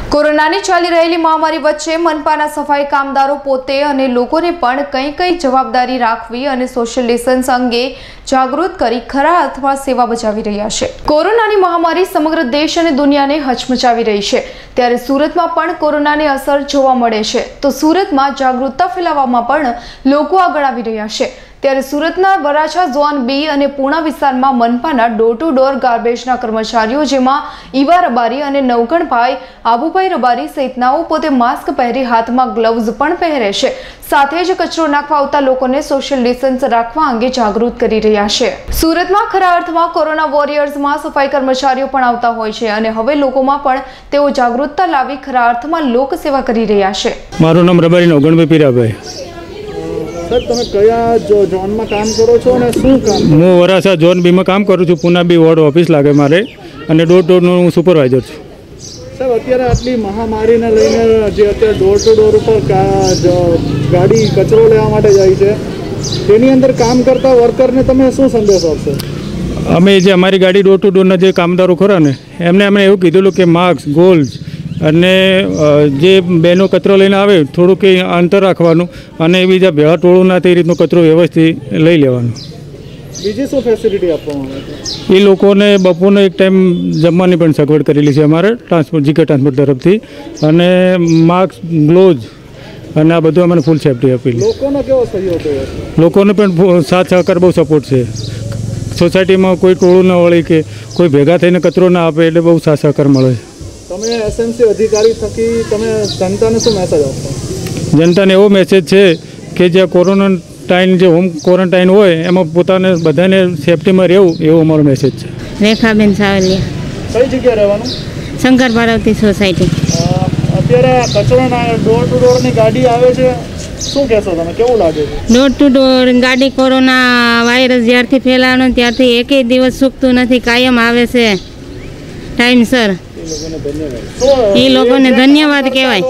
કોરોનાની ચાલી રહેલી મહામારી વચ્ચે મનપાના સફાઈ કામદારો પોતે અને લોકોને પણ કઈ જવાબદારી રાખવી અને સોશિયલ ડિસ્ટન્સ અંગે જાગૃત કરી ખરા અર્થમાં સેવા બજાવી રહ્યા છે। કોરોનાની મહામારી સમગ્ર દેશ અને દુનિયાને હચમચાવી રહી છે, ત્યારે સુરતમાં પણ કોરોનાની અસર જોવા મળે છે। તો સુરતમાં જાગૃતતા ફેલાવવામાં પણ લોકો આગળ આવી રહ્યા છે। ત્યારે સુરતના વરાછા ઝોન બી અને પૂણા વિસ્તારમાં મનપાના ડોર ટુ ડોર ગાર્બેજના કર્મચારીઓ જેમાં ઈવા રબારી અને નવગણભાઈ આબુભાઈ રબારી સહિતનાઓ પોતે માસ્ક પહેરી હાથમાં ગ્લવ્સ પણ પહેરે છે, સાથે જ કચરો નાખવા આવતા લોકોને સોશિયલ ડિસ્ટન્સ રાખવા અંગે જાગૃત કરી રહ્યા છે। સુરતમાં ખરા અર્થમાં કોરોના વોરિયર્સમાં સફાઈ કર્મચારીઓ પણ આવતા હોય છે અને હવે લોકોમાં પણ તેઓ જાગૃતતા લાવી ખરા અર્થમાં લોક સેવા કરી રહ્યા છે। મારું નામ રબારી નવગણભાઈ પીરાભાઈ। सर તમે કયા ઝોનમાં કામ કરો છો અને શું કામ? હું વરાછા ઝોન બીમાં કામ કરું છું। પૂના બી વોર્ડ ઓફિસ લાગે મારે અને ડોર ટુ ડોરનો હું સુપરવાઇઝર છું। સાહેબ અત્યારે આટલી મહામારીને લઈને જે અત્યારે ડોર ટુ ડોર ઉપર ગાડી કચરો લેવા માટે જાય છે, તેની અંદર કામ કરતા વર્કરને તમે શું સંદેશ આપશો? અમે જે અમારી ગાડી ડોર ટુ ડોરના જે કામદારો ખરા ને એમને અમે એવું કીધેલું કે માસ્ક ગોલ્ડ અને જે બેનો કચરો લઈને આવે થોડુંક અંતર રાખવાનું અને બીજા ભેળા ટોળું ના તે રીતનો કચરો વ્યવસ્થિત લઈ લેવાનો। બીજી શું ફેસિલિટી આપવામાં આવે છે? એ લોકોને બપોરનો એક ટાઈમ જમવાની પણ સગવડ કરેલી છે અમારે જીકે ટ્રાન્સપોર્ટ તરફથી, અને માસ્ક ગ્લોવ્સ અને આ બધું અમને ફૂલ સેફ્ટી આપેલી। લોકોનો કેવો સહયોગ છે? લોકોને પણ સાથ સહકાર બહુ સપોર્ટ છે। સોસાયટીમાં કોઈ ટોળું ન વળી કે કોઈ ભેગા થઈને કચરો ના આપે એટલે બહુ સાથ સહકાર મળે છે। તમે એસએમસી અધિકારી થકી તમે જનતાને શું મેસેજ આપશો? જનતાને એવો મેસેજ છે કે જ્યાં ક્વોરન્ટાઇન જે હોમ ક્વોરન્ટાઇન હોય એમાં પોતાને બધાને સેફટીમાં રહેવું, એવો અમારો મેસેજ છે। રેખાબેન સાવલિયા। કઈ જગ્યાએ રહેવાનું? શંકર પાર્વતી સોસાયટી। અત્યારે કચરાના ડોર ટુ ડોરની ગાડી આવે છે, શું કહેશો તમે, કેવું લાગે છે? ડોર ટુ ડોર ગાડી કોરોના વાયરસ જ્યારથી ફેલાવાનો ત્યારથી એકેય દિવસ ચૂકતું નથી, કાયમ આવે છે ટાઈમસર। એ લોકોને ધન્યવાદ કહેવાય।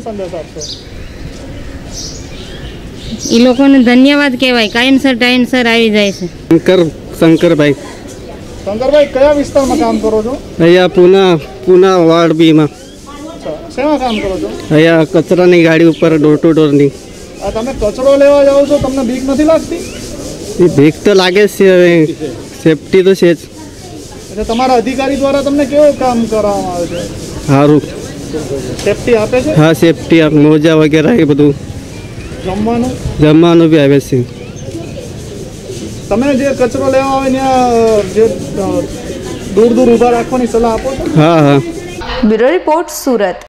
એ લોકોને ધન્યવાદ કહેવાય, કાયમસર ટાઈમસર આવી જાય છે। શંકરભાઈ કયા વિસ્તારમાં કામ કરો છો? અહીંયા પૂના વોર્ડ બીમાં। શેમાં કામ કરો છો? અહીંયા કચરાની ગાડી ઉપર ડોર ટુ ડોરની। તમે કચરો લેવા જાઓ છો, તમને બીક નથી લાગતી? બીક તો લાગે જ છે, હવે સેફટી તો છે જ। તમારા અધિકારી દ્વારા તમને કેવું કામ કરવામાં આવે છે? સારું સેફટી આપે છે? હા, સેફટી મોજા વગેરે એ બધું। જમવાનું બી આવે છે। તમે જે કચરો લેવા આવે ત્યાં જે દૂર ઊભા રાખવાની સલાહ આપો છો? હા। Bureau report, Surat.